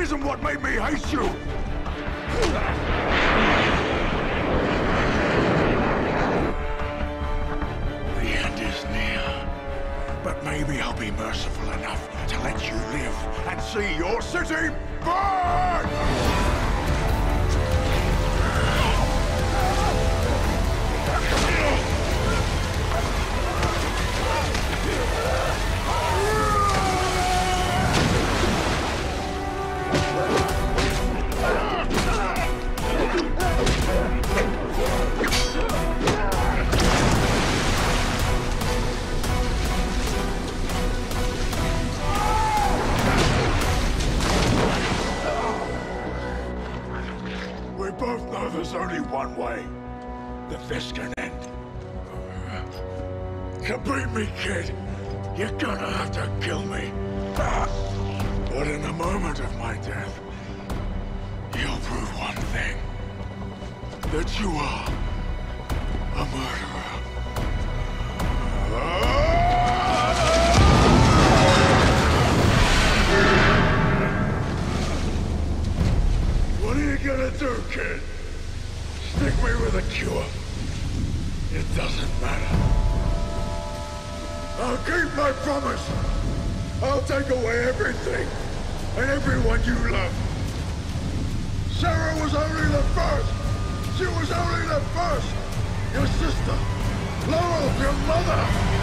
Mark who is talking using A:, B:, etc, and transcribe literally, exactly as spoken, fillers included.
A: isn't what made me hate you! The end is near. But maybe I'll be merciful enough to let you live and see your city burn! We both know there's only one way that this can end. To beat me, kid, you're gonna have to kill me. But in the moment of my death, you'll prove one thing. That you are a murderer. What are you gonna do, kid? Stick me with a cure? It doesn't matter. I'll keep my promise. I'll take away everything and everyone you love. Sarah was only the first. She was only the first. Your sister, Laurel, your mother.